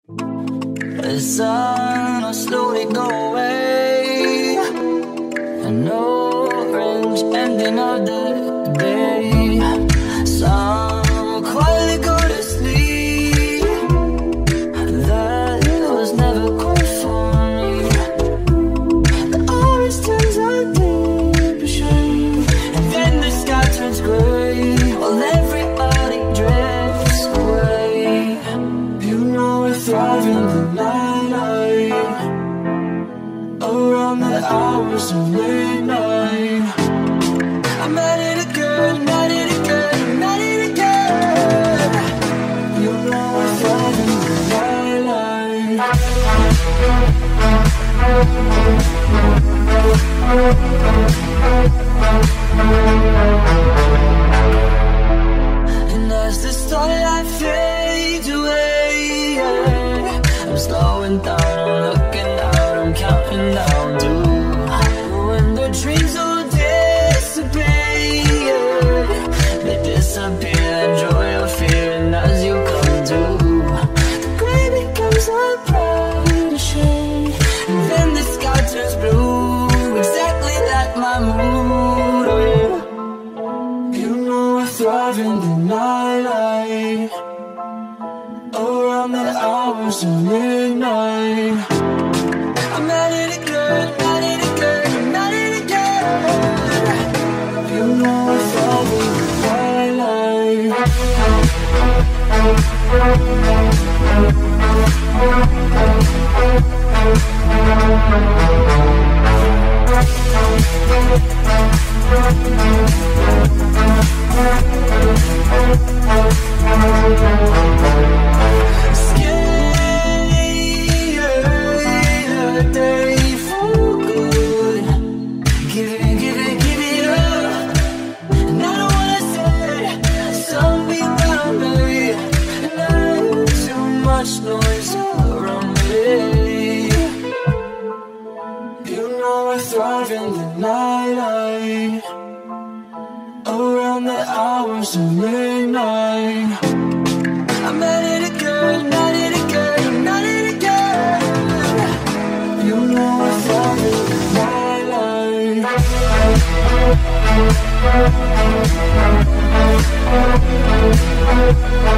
The sun will slowly go away, an orange ending of the day. Some will quietly go to sleep. That was never quite for me. The orange turns a deep shade, and then the sky turns gray, while everybody drifts away. You know I thrive in the night, around the hours of midnight. I'm at it again, at it again, at it again. You know I thrive in the night. And as the starlight fades away, I'm slowing down, I'm looking out, I'm counting down to when the dreams all dissipate. They disappear, enjoy your fear, and as you come to, the gray becomes a brighter shade, and then the sky turns blue, exactly like my mood. Oh yeah. You know I thrive in the night, around the hours of midnight. I'm at it again, at it again, at it again. You know I thrive in the twilight. Noise around me. You know I thrive in the night, around the hours of midnight. I'm at it again, at it again, at it again. You know I thrive in the night.